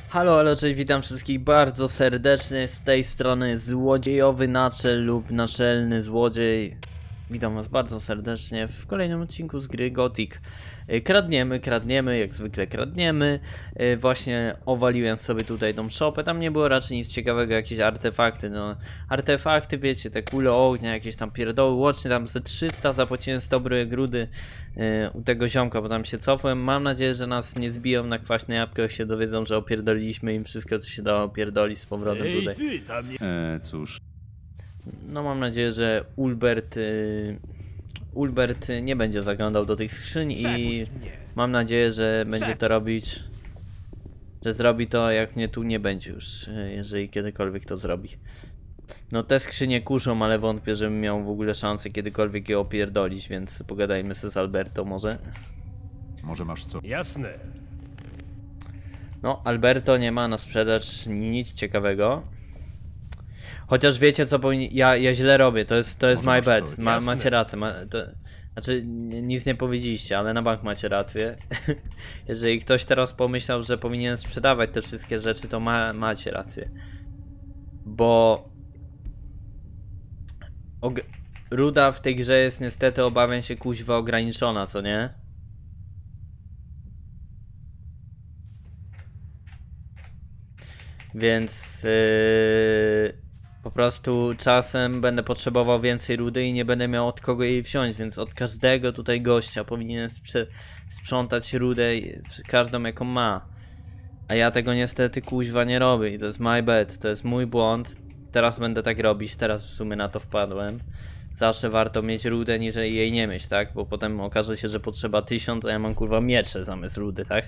Halo, halo, cześć, witam wszystkich bardzo serdecznie, z tej strony złodziejowy naczel lub naczelny złodziej. Witam was bardzo serdecznie w kolejnym odcinku z gry Gothic. Kradniemy, jak zwykle kradniemy. Właśnie owaliłem sobie tutaj tą szopę, tam nie było raczej nic ciekawego, jakieś artefakty, no. Artefakty, wiecie, te kule ognia, jakieś tam pierdoły, łącznie tam ze 300 zapłaciłem 100 bryłek rudy u tego ziomka, bo tam się cofłem. Mam nadzieję, że nas nie zbiją na kwaśne jabłko, jak się dowiedzą, że opierdoliliśmy im wszystko, co się dało opierdolić z powrotem tutaj. Ty, tam nie... Cóż. No mam nadzieję, że Ulbert nie będzie zaglądał do tych skrzyń i Przepuść mnie. mam nadzieję, że będzie to robić, że zrobi to, jak mnie tu nie będzie już, jeżeli kiedykolwiek to zrobi. No te skrzynie kuszą, ale wątpię, żebym miał w ogóle szansę kiedykolwiek je opierdolić, więc pogadajmy sobie z Alberto może. Może masz co? Jasne. No, Alberto nie ma na sprzedaż nic ciekawego. Chociaż wiecie co, ja źle robię, to jest Może my masz bad, co? macie rację, znaczy nic nie powiedzieliście, ale na bank macie rację. Jeżeli ktoś teraz pomyślał, że powinien sprzedawać te wszystkie rzeczy, to macie rację. Bo ruda w tej grze jest niestety, obawiam się, kuźwa ograniczona, co nie? Więc po prostu czasem będę potrzebował więcej rudy i nie będę miał od kogo jej wziąć, więc od każdego tutaj gościa powinien sprzątać rudę, każdą jaką ma. A ja tego niestety kuźwa nie robię i to jest my bad, to jest mój błąd. Teraz będę tak robić, teraz w sumie na to wpadłem. Zawsze warto mieć rudę niż jej nie mieć, tak? Bo potem okaże się, że potrzeba 1000, a ja mam kurwa miecze zamiast rudy, tak?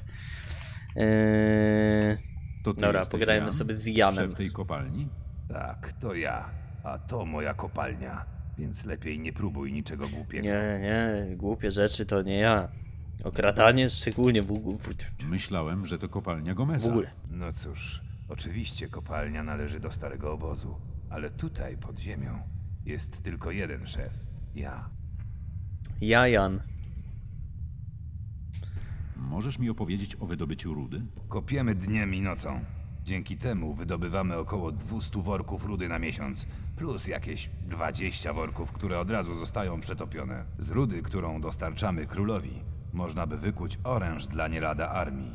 To ty Dobra, jesteś pogadajmy Jan? sobie z Janem. Szef tej kopalni? Tak, to ja. A to moja kopalnia, więc lepiej nie próbuj niczego głupiego. Nie, głupie rzeczy to nie ja. Okradanie szczególnie Myślałem, że to kopalnia w Gomeza. ogóle. No cóż, oczywiście kopalnia należy do starego obozu, ale tutaj pod ziemią jest tylko jeden szef. Ja. Ja, Jan. Możesz mi opowiedzieć o wydobyciu rudy? Kopiemy dniem i nocą. Dzięki temu wydobywamy około 200 worków rudy na miesiąc, plus jakieś 20 worków, które od razu zostają przetopione. Z rudy, którą dostarczamy królowi, można by wykuć oręż dla nie lada armii.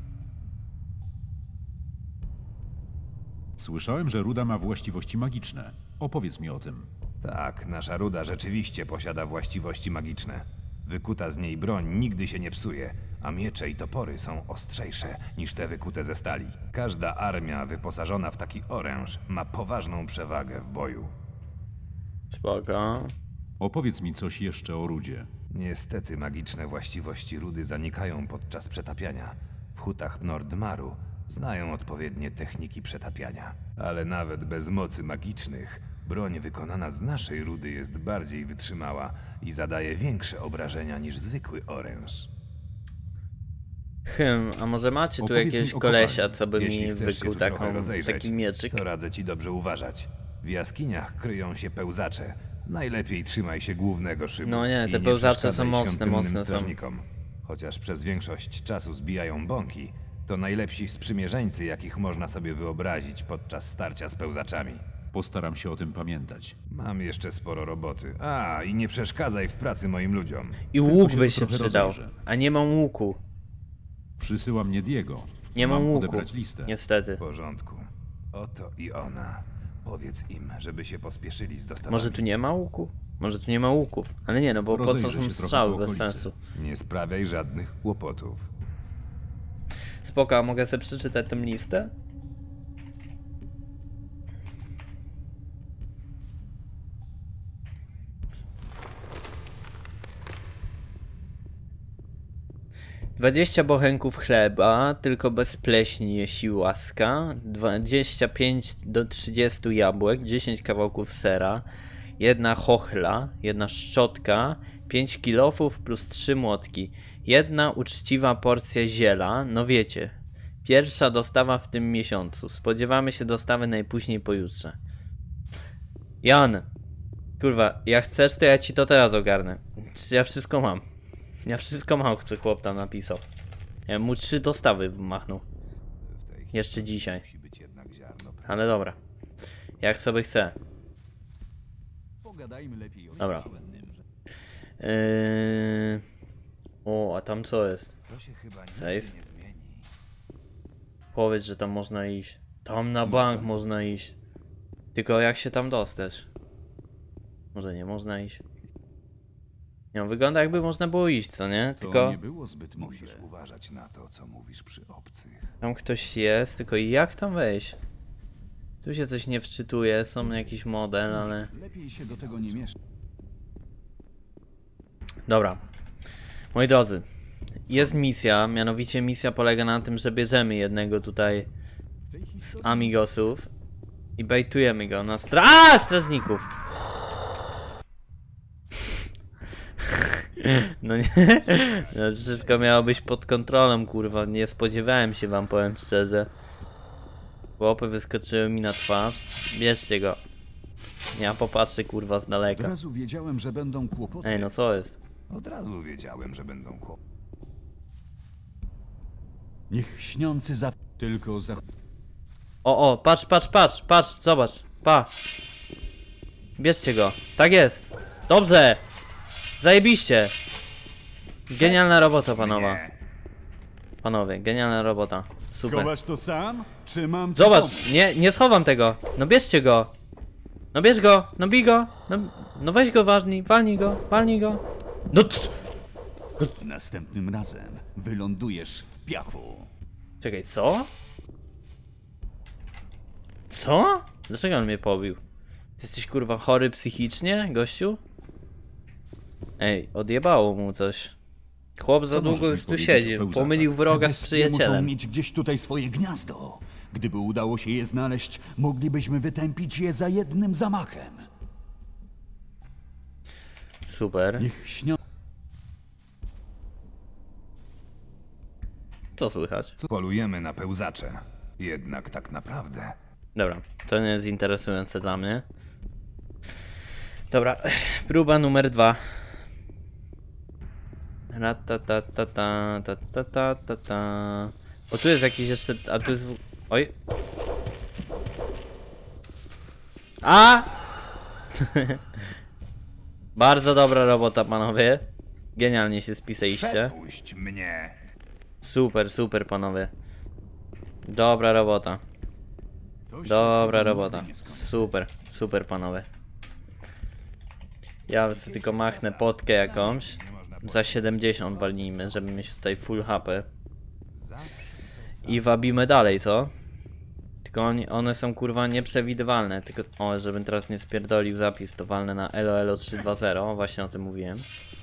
Słyszałem, że ruda ma właściwości magiczne. Opowiedz mi o tym. Tak, nasza ruda rzeczywiście posiada właściwości magiczne. Wykuta z niej broń nigdy się nie psuje, a miecze i topory są ostrzejsze niż te wykute ze stali. Każda armia wyposażona w taki oręż ma poważną przewagę w boju. Spoko. Opowiedz mi coś jeszcze o rudzie. Niestety magiczne właściwości rudy zanikają podczas przetapiania. W hutach Nordmaru znają odpowiednie techniki przetapiania. Ale nawet bez mocy magicznych, broń wykonana z naszej rudy jest bardziej wytrzymała i zadaje większe obrażenia niż zwykły oręż. A może macie tu Opowiedz jakiegoś mi o kolesia, kopalni. co by Jeśli mi chcesz się wykuł tu trochę taki mieczyk? to radzę ci dobrze uważać. W jaskiniach kryją się pełzacze. Najlepiej trzymaj się głównego szybu. No nie, i te pełzacze są przeszkadzaj mocne świątynnym są. strażnikom. Chociaż przez większość czasu zbijają bąki, to najlepsi sprzymierzeńcy, jakich można sobie wyobrazić podczas starcia z pełzaczami. Postaram się o tym pamiętać. Mam jeszcze sporo roboty. A, i nie przeszkadzaj w pracy moim ludziom. I Tylko łuk się by tu się trochę przydał, rozejrzę. a nie mam łuku. Przysyła mnie Diego. Nie mam łuku, odebrać listę. niestety. W porządku. Oto i ona. Powiedz im, żeby się pospieszyli z dostawami. Może tu nie ma łuku? Może tu nie ma łuków? Ale nie, no bo po co Rozejrzę są się trochę strzały po bez okolicy. sensu. Nie sprawiaj żadnych kłopotów. Spoko, a mogę sobie przeczytać tę listę? Dwadzieścia bochenków chleba, tylko bez pleśni, jeśli łaska. 25 do 30 jabłek, 10 kawałków sera, jedna chochla, jedna szczotka, 5 kilofów plus 3 młotki, jedna uczciwa porcja ziela, no wiecie, pierwsza dostawa w tym miesiącu. Spodziewamy się dostawy najpóźniej pojutrze. Jan, kurwa, jak chcesz, to ja ci to teraz ogarnę. Ja wszystko mam. Ja wszystko mam, co chłop tam napisał. Ja mu 3 dostawy machnął. W tej Jeszcze dzisiaj. Musi być jednak ziarno prawdy. Ale dobra. Jak sobie chcę. Pogadajmy lepiej o Dobra. czymś innym. O, a tam co jest? To się chyba Safe. nigdy nie zmieni. Powiedz, że tam można iść. Tam na bank można iść. Tylko jak się tam dostać? Może nie można iść. Nie, no, wygląda jakby można było iść, co nie? To Tylko nie było zbyt mądre. Musisz uważać na to, co mówisz przy obcych. tam ktoś jest, tylko jak tam wejść? Tu się coś nie wczytuje, są jakiś model, ale... Lepiej się do tego nie mieszać. Dobra. Moi drodzy, jest misja, mianowicie misja polega na tym, że bierzemy jednego tutaj W tej z historii amigosów i bejtujemy go na strażników. No nie, no wszystko miało być pod kontrolą, kurwa, nie spodziewałem się, wam powiem szczerze. Chłopy wyskoczyły mi na twarz, bierzcie go. Ja popatrzę, kurwa, z od daleka. razu wiedziałem, że będą kłopoty. Ej, no co jest? Od razu wiedziałem, że będą kłopoty. Niech śniący za... Tylko za... O, patrz, zobacz, pa. Bierzcie go, tak jest. Dobrze. Zajebiście. Genialna robota, panowie. Panowie, genialna robota. Super. Schowasz to sam? Czy mam ci Zobacz, pomóc? nie schowam tego. No bierzcie go. No bierz go, no bij go. No weź go, walnij go. No Następnym razem wylądujesz w piachu. Czekaj, co? Co? Dlaczego on mnie pobił? Ty jesteś kurwa chory psychicznie, gościu? Ej, odjebało mu coś. Chłop za Co długo możesz już mi tu powiedzieć siedzi. o pełzaczach? Pomylił wroga Te z bestie muszą przyjacielem. mieć gdzieś tutaj swoje gniazdo. Gdyby udało się je znaleźć, moglibyśmy wytępić je za jednym zamachem. Super. Niech śnią... Co słychać? Polujemy na pełzacze. Jednak tak naprawdę. Dobra, to nie jest interesujące dla mnie. Dobra, próba numer 2. O, tu jest jakiś jeszcze... A tu jest... Oj. A! Bardzo dobra robota, panowie. Genialnie się spisaliście. Przepuść mnie. Super, panowie. Dobra robota. To się Dobra chyba robota. nigdy nie skończy. Super panowie. Ja sobie tylko machnę potkę jakąś. Za 70 walnijmy, żeby mieć tutaj full HP. I wabimy dalej, co? Tylko one są kurwa nieprzewidywalne. Tylko, o, żebym teraz nie spierdolił zapis, to walnę na LOL 320. Właśnie o tym mówiłem.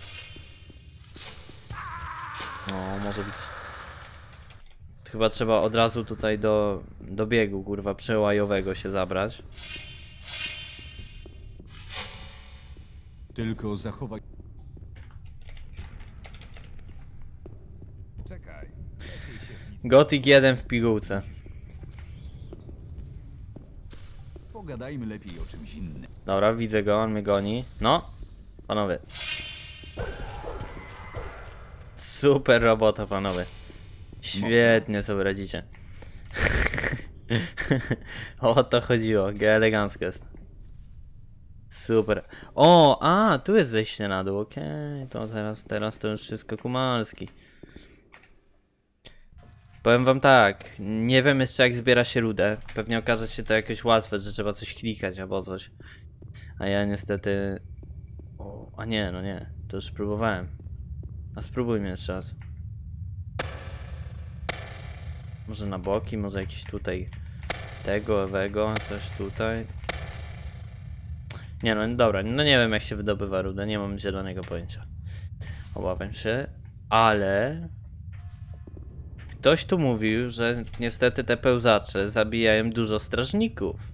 No, może być. Chyba trzeba od razu tutaj do biegu, kurwa, przełajowego się zabrać. Tylko zachowaj... Czekaj. Gothic 1 w pigułce. Pogadajmy lepiej o czymś innym. Dobra, widzę go, on mnie goni. No, panowie. Super robota, panowie. Świetnie sobie radzicie. O to chodziło, elegancko jest. Super. O, a, tu jest zejście na dół, okej. To teraz to już wszystko kumalski. Powiem wam tak, nie wiem jeszcze jak zbiera się rudę. Pewnie okaże się to jakoś łatwe, że trzeba coś klikać albo coś. A ja niestety... O, a nie, no nie, to już próbowałem. A spróbujmy jeszcze raz. Może na boki, może jakiś tutaj tego, owego, coś tutaj. Nie no, dobra, no nie wiem jak się wydobywa rudę, nie mam zielonego pojęcia. Obawiam się, ale... Ktoś tu mówił, że niestety te pełzacze zabijają dużo strażników.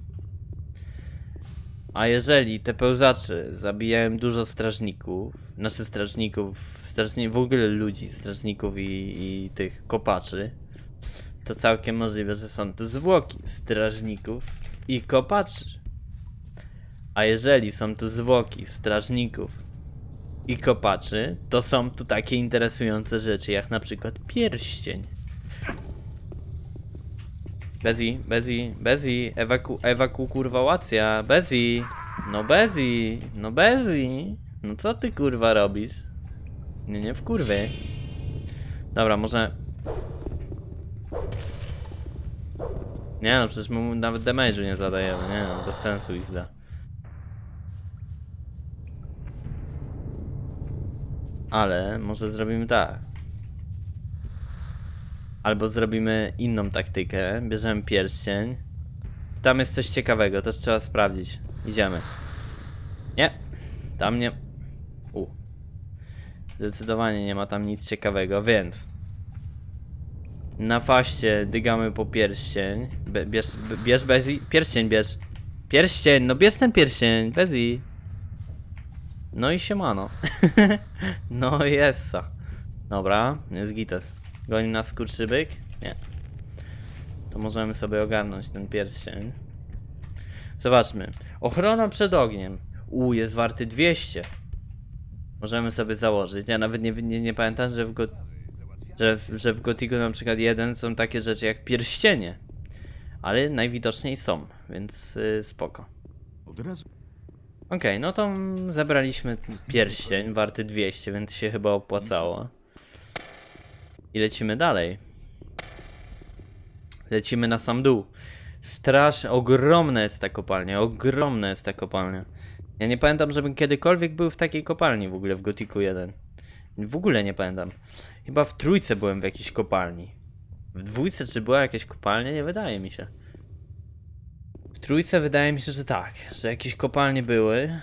A jeżeli te pełzacze zabijają dużo strażników, znaczy w ogóle ludzi, strażników i tych kopaczy, to całkiem możliwe, że są tu zwłoki strażników i kopaczy. A jeżeli są tu zwłoki strażników i kopaczy, to są tu takie interesujące rzeczy, jak na przykład pierścień. Bezi, ewaku kurwałacja, Bezi. No Bezi, no Bezi. No co ty kurwa robisz? Nie w kurwie. Dobra, może... Nie no, przecież mu nawet damage'u nie zadajemy, nie no, bez sensu ich da. Ale może zrobimy tak. Albo zrobimy inną taktykę, bierzemy pierścień. Tam jest coś ciekawego, też trzeba sprawdzić. Idziemy. Nie, tam nie... Zdecydowanie nie ma tam nic ciekawego, więc... Na faście dygamy po pierścień. Bierz Bezi. Pierścień bierz. Pierścień, no bierz ten pierścień, Bezi. No i siemano. No jessa. Dobra, jest gites. Goni nas skurczybyk? Nie. To możemy sobie ogarnąć ten pierścień. Zobaczmy. Ochrona przed ogniem. Jest warty 200. Możemy sobie założyć. Ja nawet nie pamiętam, że w Gothicu na przykład 1 są takie rzeczy jak pierścienie. Ale najwidoczniej są, więc spoko. Od razu. Okej, no to zebraliśmy pierścień warty 200, więc się chyba opłacało. I lecimy dalej. Lecimy na sam dół. Ogromna jest ta kopalnia, ogromna jest ta kopalnia. Ja nie pamiętam, żebym kiedykolwiek był w takiej kopalni w ogóle w Gothicu 1. W ogóle nie pamiętam. Chyba w trójce byłem w jakiejś kopalni. W dwójce czy była jakaś kopalnia? Nie wydaje mi się. W trójce wydaje mi się, że tak. Że jakieś kopalnie były.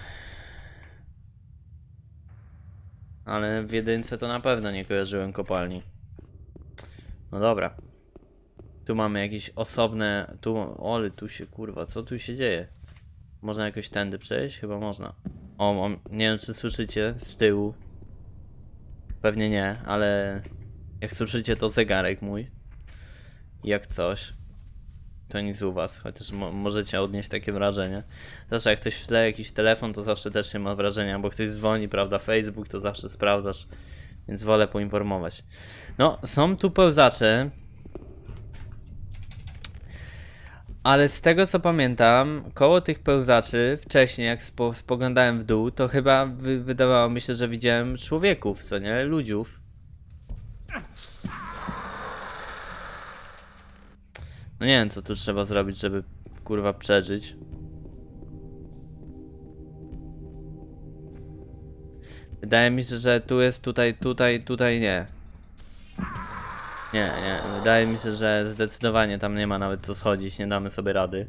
Ale w jedynce to na pewno nie kojarzyłem kopalni. No dobra. Tu mamy jakieś osobne... Ale tu się kurwa, co tu się dzieje? Można jakoś tędy przejść? Chyba można. Nie wiem czy słyszycie z tyłu. Pewnie nie, ale jak słyszycie to zegarek mój. Jak coś. To nic u was, chociaż możecie odnieść takie wrażenie. Zawsze jak ktoś w tle jakiś telefon, to zawsze też się ma wrażenia, bo ktoś dzwoni, prawda, Facebook, to zawsze sprawdzasz. Więc wolę poinformować. No, są tu pełzacze. Ale z tego co pamiętam, koło tych pełzaczy, wcześniej jak spoglądałem w dół, to chyba wydawało mi się, że widziałem człowieków, co nie? Ludziów. No nie wiem co tu trzeba zrobić, żeby kurwa przeżyć. Wydaje mi się, że tu jest, tutaj nie. Nie, wydaje mi się, że zdecydowanie tam nie ma nawet co schodzić, nie damy sobie rady.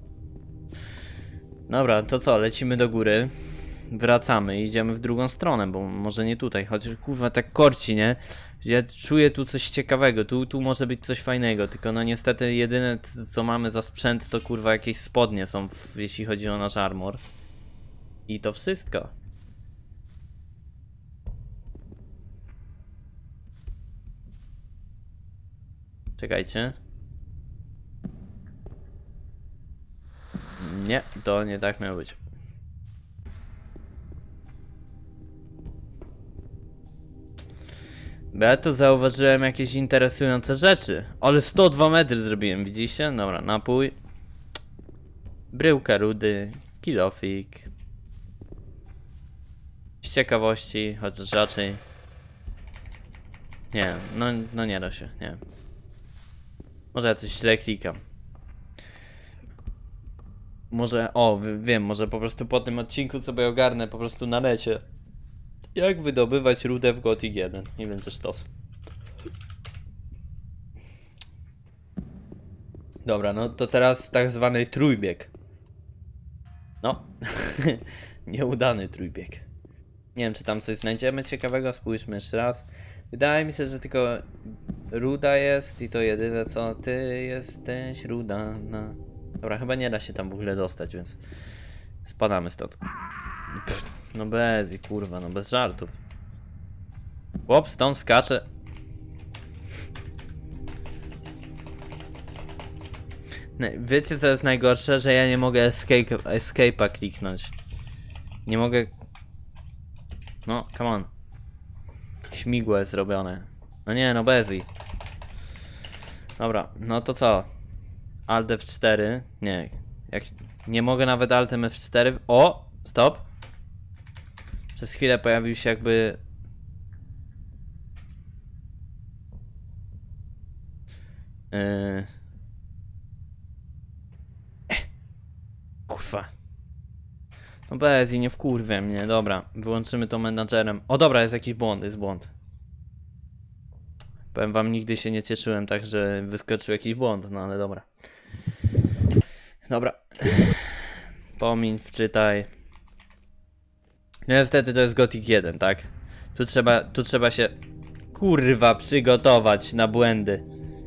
Dobra, to co, lecimy do góry. Wracamy i idziemy w drugą stronę, bo może nie tutaj, chociaż kurwa tak korci, nie? Ja czuję tu coś ciekawego, tu może być coś fajnego, tylko no niestety jedyne co mamy za sprzęt to kurwa jakieś spodnie są, jeśli chodzi o nasz armor. I to wszystko. Czekajcie. Nie, to nie tak miało być. Bo ja tu zauważyłem jakieś interesujące rzeczy. Ale 102 metry zrobiłem, widzicie? Dobra, napój. Bryłka rudy. Kilofik. Z ciekawości, chociaż raczej... Nie, no nie da się, nie. Może ja coś źle klikam. Może, wiem, może po prostu po tym odcinku sobie ogarnę po prostu na necie. Jak wydobywać rudę w Gothic 1 i będzie sztos. Dobra, no to teraz tak zwany trójbieg. No, nieudany trójbieg. Nie wiem czy tam coś znajdziemy ciekawego, spójrzmy jeszcze raz. Wydaje mi się, że tylko ruda jest i to jedyne co ty jesteś ruda. No. Dobra, chyba nie da się tam w ogóle dostać, więc spadamy stąd. No bez i kurwa, no bez żartów. Chłop stąd skacze. Wiecie co jest najgorsze? Że ja nie mogę escape'a kliknąć. Nie mogę... No, come on. Śmigłe zrobione. No nie, no bezi. Dobra, no to co? Alt F4. Nie. Jak nie mogę nawet Altem F4. O! Stop! Przez chwilę pojawił się jakby... Kurwa. No bez i nie wkurwę mnie. Dobra, wyłączymy to menadżerem. O dobra, jest jakiś błąd, jest błąd. Powiem wam, nigdy się nie cieszyłem tak, że wyskoczył jakiś błąd, no ale dobra. Dobra. Pomiń, wczytaj. No niestety to jest Gothic 1, tak? Tu trzeba się... Kurwa, przygotować na błędy.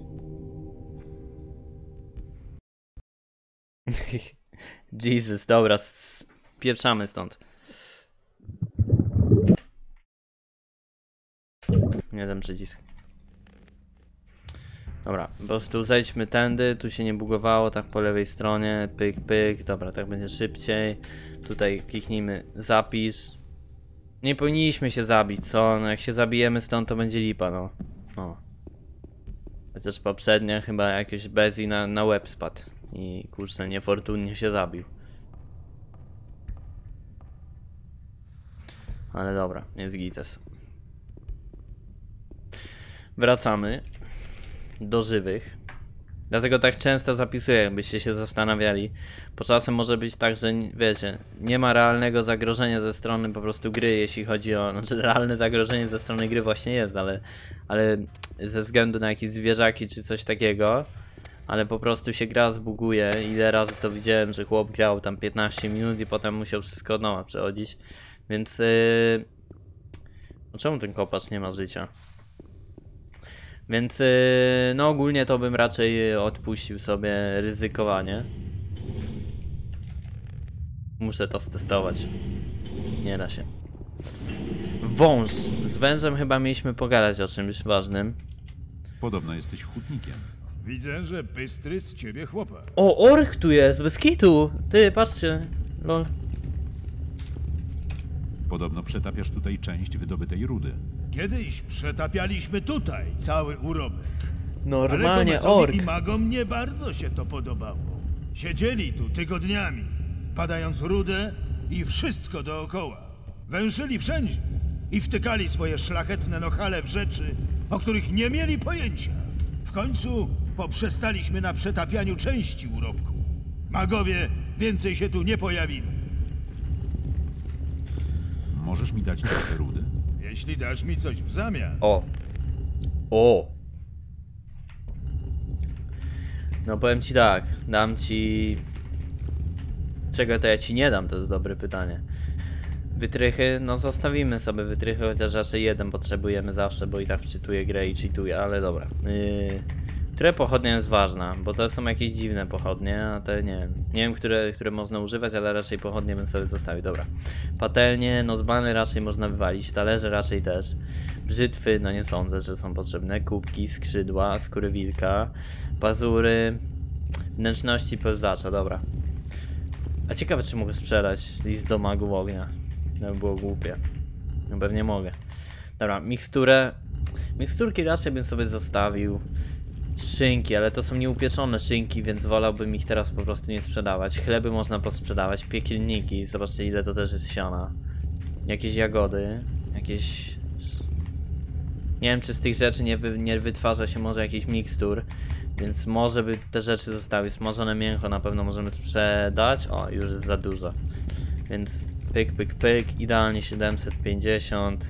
Jesus, dobra, spieprzamy stąd. Nie ten przycisk. Dobra, po prostu zejdźmy tędy, tu się nie bugowało, tak po lewej stronie, pyk, pyk, dobra, tak będzie szybciej. Tutaj kliknijmy zapisz. Nie powinniśmy się zabić, co? No jak się zabijemy stąd, to będzie lipa, no. O. Chociaż poprzednio chyba jakiś Bezi na łeb spadł i kurczę, niefortunnie się zabił. Ale dobra, jest gites. Wracamy do żywych. Dlatego tak często zapisuję, jakbyście się zastanawiali. Bo czasem może być tak, że wiecie, nie ma realnego zagrożenia ze strony po prostu gry, jeśli chodzi o... Znaczy realne zagrożenie ze strony gry właśnie jest, ale ze względu na jakieś zwierzaki czy coś takiego. Ale po prostu się gra zbuguje. Ile razy to widziałem, że chłop grał tam 15 minut i potem musiał wszystko od nowa przechodzić. Więc... No czemu ten kopacz nie ma życia? Więc no ogólnie to bym raczej odpuścił sobie ryzykowanie. Muszę to stestować. Nie da się. Wąż. Z wężem chyba mieliśmy pogadać o czymś ważnym. Podobno jesteś hutnikiem. Widzę, że bystry z ciebie chłopak. O, orch tu jest, bez kitu. Ty, patrzcie. Lol. Podobno przetapiasz tutaj część wydobytej rudy. Kiedyś przetapialiśmy tutaj cały urobek. Normalnie Ale Gomezowi ork. i magom nie bardzo się to podobało. Siedzieli tu tygodniami, badając rudę i wszystko dookoła. Węszyli wszędzie i wtykali swoje szlachetne nohale w rzeczy, o których nie mieli pojęcia. W końcu poprzestaliśmy na przetapianiu części urobku. Magowie więcej się tu nie pojawili. Możesz mi dać trochę rudy? Jeśli dasz mi coś w zamian. O. O. No powiem ci tak, dam ci... Czego to ja ci nie dam, to jest dobre pytanie. Wytrychy, no zostawimy sobie wytrychy, chociaż raczej jeden potrzebujemy zawsze, bo i tak wczytuję grę i cheatuję, ale dobra. Która pochodnia jest ważna, bo to są jakieś dziwne pochodnie, a te nie wiem. Nie wiem, które można używać, ale raczej pochodnie bym sobie zostawił, dobra. Patelnie, no zbany raczej można wywalić, talerze raczej też. Brzytwy, no nie sądzę, że są potrzebne. Kubki, skrzydła, skóry wilka, pazury, wnętrzności pełzacza, dobra. A ciekawe, czy mogę sprzedać list do magów ognia. To by było głupie. No pewnie mogę. Dobra, miksturę. Miksturki raczej bym sobie zostawił. Szynki, ale to są nieupieczone szynki, więc wolałbym ich teraz po prostu nie sprzedawać. Chleby można posprzedawać, piekielniki, zobaczcie ile to też jest siana. Jakieś jagody, jakieś... Nie wiem, czy z tych rzeczy nie wytwarza się może jakiś mikstur, więc może by te rzeczy zostały. Smażone mięcho na pewno możemy sprzedać. O, już jest za dużo. Więc pyk, pyk, pyk, idealnie 750.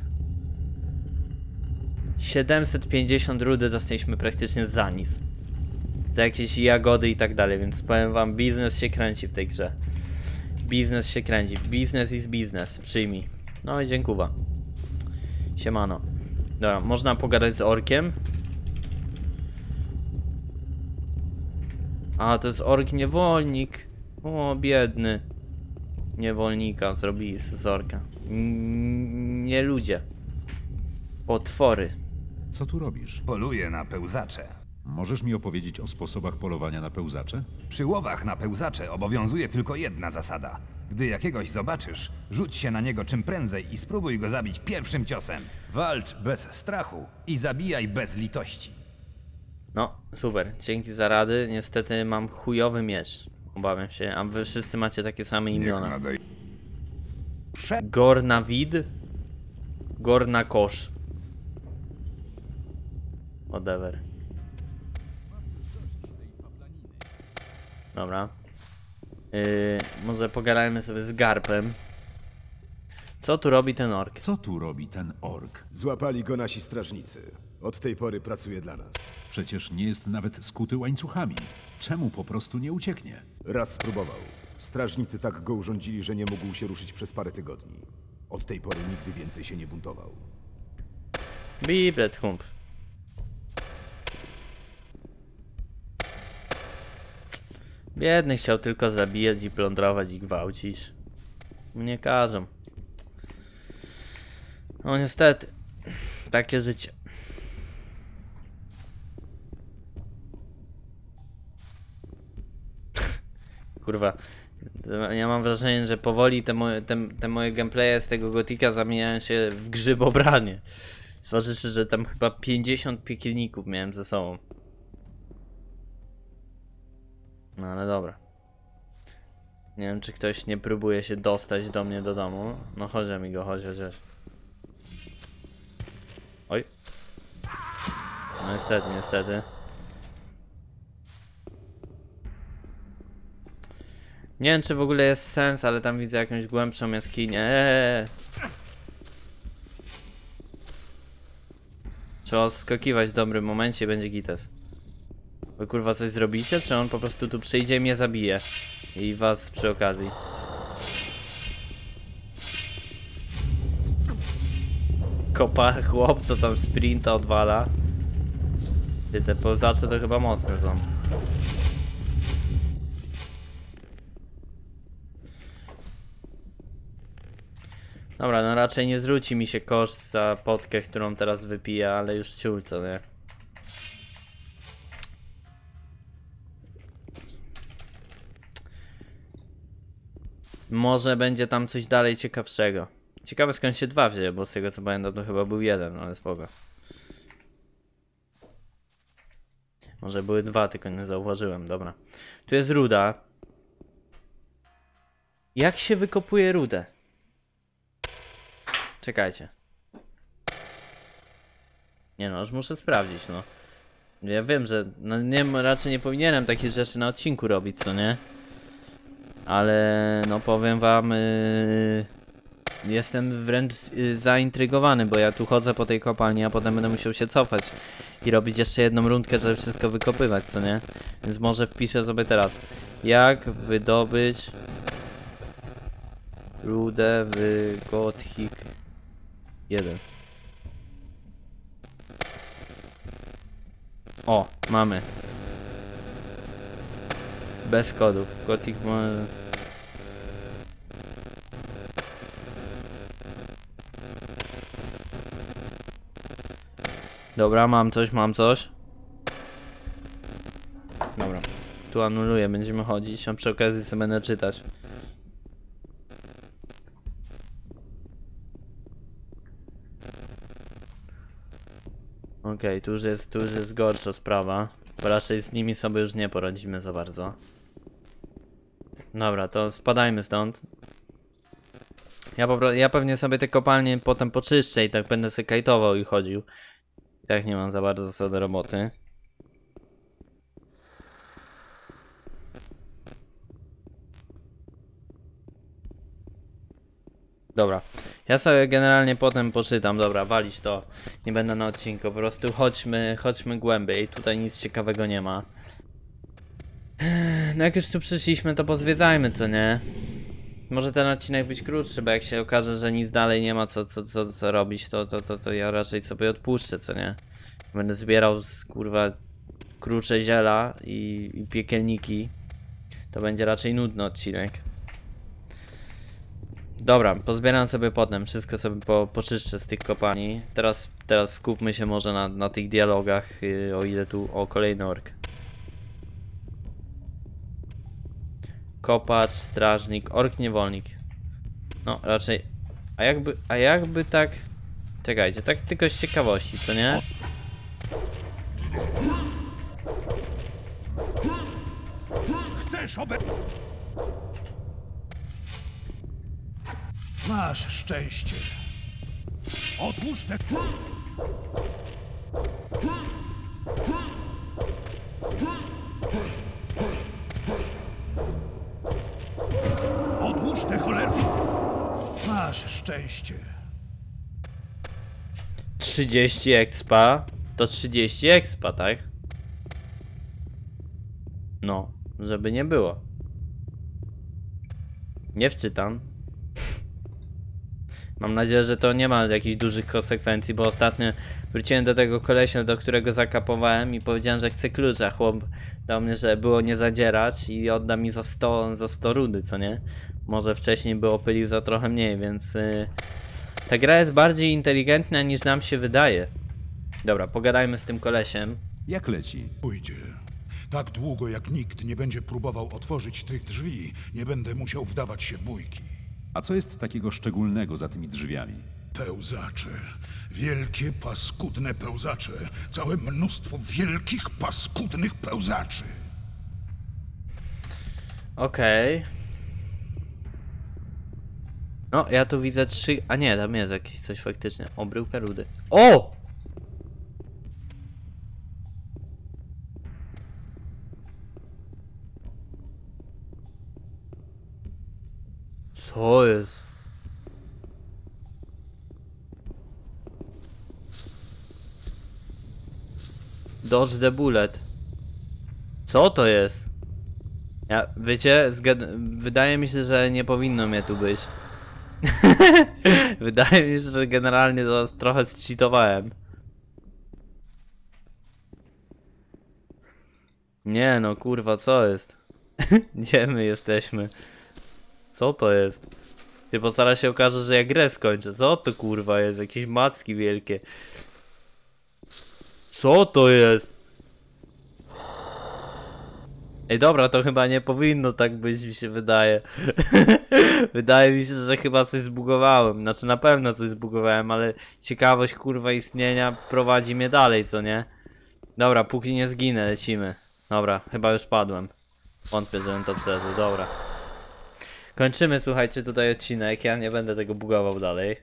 750 rudy dostaliśmy praktycznie za nic. Za jakieś jagody i tak dalej, więc powiem wam, biznes się kręci w tej grze. Biznes się kręci. Biznes is business. Przyjmij. No i dziękuję. Siemano. Dobra, można pogadać z orkiem. A, to jest ork niewolnik. O, biedny. Niewolnika zrobili z orka. Nie ludzie. Potwory. Co tu robisz? Poluję na pełzacze. Możesz mi opowiedzieć o sposobach polowania na pełzacze? Przy łowach na pełzacze obowiązuje tylko jedna zasada. Gdy jakiegoś zobaczysz, rzuć się na niego czym prędzej i spróbuj go zabić pierwszym ciosem. Walcz bez strachu i zabijaj bez litości. No, super, dzięki za rady. Niestety mam chujowy miecz. Obawiam się, a wy wszyscy macie takie same imiona. Gornawid? Gornakosz. Whatever. Dobra. Może pogadajmy sobie z Garpem. Co tu robi ten ork? Co tu robi ten ork? Złapali go nasi strażnicy. Od tej pory pracuje dla nas. Przecież nie jest nawet skuty łańcuchami. Czemu po prostu nie ucieknie? Raz spróbował. Strażnicy tak go urządzili, że nie mógł się ruszyć przez parę tygodni. Od tej pory nigdy więcej się nie buntował. Biblet hump. Biedny chciał tylko zabijać i plądrować i gwałcić. Mnie każą. No niestety. Takie życie. Kurwa. Ja mam wrażenie, że powoli te moje gameplaye z tego Gotika zamieniają się w grzybobranie. Zważywszy, że tam chyba 50 piekielników miałem ze sobą. No ale dobra. Nie wiem, czy ktoś nie próbuje się dostać do mnie do domu. No chodź mi go, chodź. Oj. No niestety. Nie wiem, czy w ogóle jest sens, ale tam widzę jakąś głębszą jaskinię. Trzeba skakiwać w dobrym momencie i będzie gites. Wy kurwa coś zrobicie, czy on po prostu tu przyjdzie i mnie zabije? I was przy okazji. Kopa chłop, co tam sprinta odwala. Te pełzacze to chyba mocne są. Dobra, no raczej nie zwróci mi się koszt za potkę, którą teraz wypiję, ale już ciul, co nie? Może będzie tam coś dalej ciekawszego. Ciekawe skąd się dwa wzięły, bo z tego co pamiętam to chyba był jeden, ale spoko. Może były dwa, tylko nie zauważyłem, dobra. Tu jest ruda. Jak się wykopuje rudę? Czekajcie. Nie no, już muszę sprawdzić, no. Ja wiem, że no nie, raczej nie powinienem takich rzeczy na odcinku robić, co nie? Ale no powiem wam, jestem wręcz zaintrygowany, bo ja tu chodzę po tej kopalni, a potem będę musiał się cofać i robić jeszcze jedną rundkę, żeby wszystko wykopywać, co nie? Więc może wpiszę sobie teraz, jak wydobyć rudę w Gothic 1. O, mamy. Bez kodów. Gothic może... Dobra, mam coś. Dobra. Tu anuluję, będziemy chodzić, a przy okazji sobie będę czytać. Okej, tu już jest gorsza sprawa. Bo raczej z nimi sobie już nie poradzimy za bardzo. Dobra, to spadajmy stąd. Ja pewnie sobie te kopalnie potem poczyszczę i tak będę sobie kajtował i chodził. I tak nie mam za bardzo zasady roboty. Dobra, ja sobie generalnie potem poczytam, dobra, walić to, nie będę na odcinku, po prostu chodźmy głębiej, tutaj nic ciekawego nie ma. No jak już tu przyszliśmy, to pozwiedzajmy, co nie? Może ten odcinek być krótszy, bo jak się okaże, że nic dalej nie ma co robić, to ja raczej sobie odpuszczę, co nie? Będę zbierał kurwa krucze ziela i piekielniki, to będzie raczej nudny odcinek. Dobra, pozbieram sobie potem, wszystko sobie poczyszczę z tych kopalni. Teraz skupmy się może na tych dialogach, o ile tu... O, kolejny ork. Kopacz, strażnik, ork, niewolnik. No, raczej... A jakby tak... Czekajcie, tak tylko z ciekawości, co nie? chcesz Masz szczęście. Otwórz te... Otwórz te cholerki. Masz szczęście. 30 expa to 30 expa, tak? No, żeby nie było. Nie wczytam. Mam nadzieję, że to nie ma jakichś dużych konsekwencji, bo ostatnio wróciłem do tego kolesia, do którego zakapowałem i powiedziałem, że chcę klucza. Chłop dał mnie, że było nie zadzierać i odda mi za 100 rudy, co nie? Może wcześniej by opylił za trochę mniej, więc ta gra jest bardziej inteligentna niż nam się wydaje. Dobra, pogadajmy z tym kolesiem. Jak leci? Pójdzie. Tak długo jak nikt nie będzie próbował otworzyć tych drzwi, nie będę musiał wdawać się w bójki. A co jest takiego szczególnego za tymi drzwiami? Pełzacze. Wielkie, paskudne pełzacze. Całe mnóstwo wielkich, paskudnych pełzaczy. Okej. No, ja tu widzę 3... A nie, tam jest jakieś coś faktycznie. O, bryłka rudy. O! Co jest? Dodge the bullet. Co to jest? Ja, wiecie, wydaje mi się, że nie powinno mnie tu być. Wydaje mi się, że generalnie to trochę zcheatowałem. Nie no, kurwa, co jest? Gdzie my jesteśmy? Co to jest? Ty, bo zaraz się okaże, że ja grę skończę. Co to kurwa jest? Jakieś macki wielkie. Co to jest? Ej, dobra, to chyba nie powinno tak być, mi się wydaje. Wydaje mi się, że chyba coś zbugowałem. Znaczy na pewno coś zbugowałem, ale ciekawość kurwa istnienia prowadzi mnie dalej, co nie? Dobra, póki nie zginę, lecimy. Dobra, chyba już padłem. Wątpię, żebym to przeżył, dobra. Kończymy, słuchajcie, tutaj odcinek. Ja nie będę tego bugował dalej.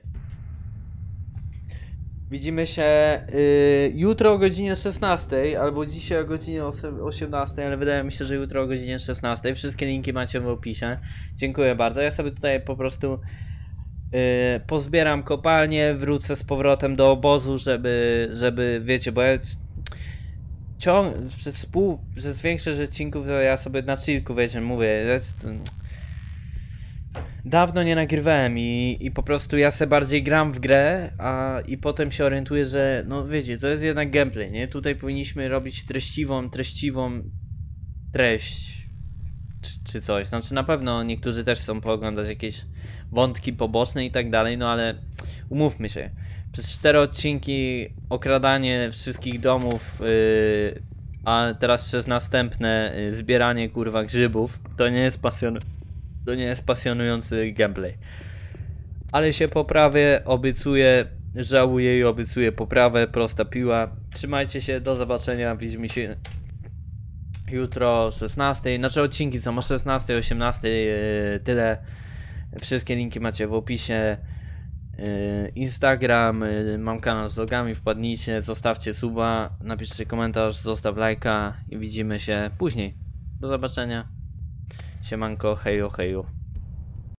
Widzimy się jutro o godzinie 16, albo dzisiaj o godzinie 18, ale wydaje mi się, że jutro o godzinie 16. Wszystkie linki macie w opisie. Dziękuję bardzo. Ja sobie tutaj po prostu pozbieram kopalnię, wrócę z powrotem do obozu, żeby wiecie, bo ja przez większość odcinków to ja sobie na chillku, wiecie, mówię. Dawno nie nagrywałem i po prostu ja se bardziej gram w grę, i potem się orientuję, że no wiecie, to jest jednak gameplay, nie? Tutaj powinniśmy robić treściwą treść czy coś. Znaczy na pewno niektórzy też chcą pooglądać jakieś wątki poboczne i tak dalej, no ale umówmy się. Przez 4 odcinki okradanie wszystkich domów, a teraz przez następne zbieranie kurwa grzybów, to nie jest pasjonujący gameplay. Ale się poprawię, obiecuję, żałuję i obiecuję poprawę, prosta piła. Trzymajcie się, do zobaczenia, widzimy się jutro o 16. Znaczy odcinki są o 16, 18, tyle. Wszystkie linki macie w opisie. Instagram, mam kanał z vlogami, wpadnijcie, zostawcie suba, napiszcie komentarz, zostaw lajka i widzimy się później. Do zobaczenia. Siemanko, hejo, hejo.